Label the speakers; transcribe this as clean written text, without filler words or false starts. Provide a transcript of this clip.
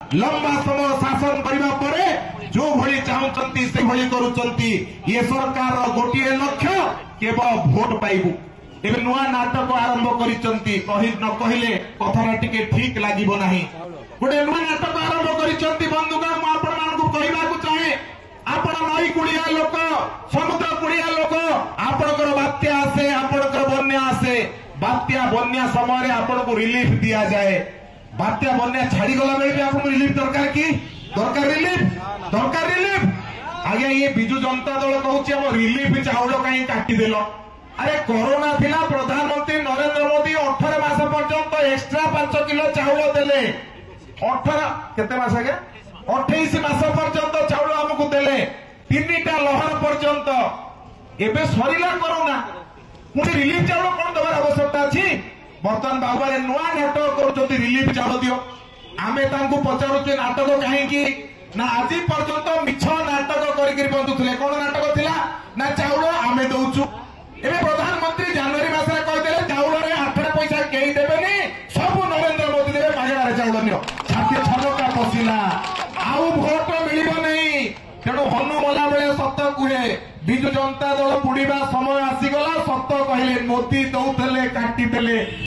Speaker 1: लंबा समय शासन करने पर जो भली चाहती से भली करुचंती ये सरकार गोटे लक्ष्य केवल भोट पाइबू एवं नुआ नाटक आरंभ करिसंती न कहले कथा टिके ठीक लागिबो नाही गोटे नुआ नाटक आरंभ करिसंती बंधुगण मु आपण मानकु कहबाकू चाहे आपण नई कुड़िया लोक समुद्र कुड़िया लोक आपणकर बात्या आसे आपणकर बन्या आसे बात्या बन्या समय आपण को रिलीफ दिया जाए बात्या बन्या छाड़ी गला बेले भी आपको रिलीफ दरकार की दरकार रिलीफ आज्ञा ये बिजु जनता दल कहूँ रिलीफ चाउल कहीं काटिदेल अरे कोरोना थिला प्रधानमंत्री नरेंद्र मोदी 18 मास पर्यंत एक्स्ट्रा 5 किलो चाउल देले 18 केते मास आगे 28 मास पर्यंत चाउल हमको देले 3टा लहर पर्यंत एबे सरीला कोरोना मुझे रिलीफ चाउल कौन देवार आवश्यकता अच्छी बर्तमान बाबा नुआ नाटक कर रिलीफ चाउल दियो आमे तांको पचारुचे नाटक कहीं ना आज पर्यंत मिछ नाटक करके बंधुले कौन नाटक थिला ना चाउल आमे दउचु एबे प्रधानमंत्री जनवरी मासरे कहते चाउल 8 पैसा कहीं देवेनि सब नरेंद्र मोदी देवे मागणार चाउल नियो छाती छलका पशिला आउ भोट मिलिबो नहीं तेणु हनु मला बेले सत कुहे बिजु जनता दल बुड़ीबा समय आसीगला सत कहले मोदी दौले काटी देले।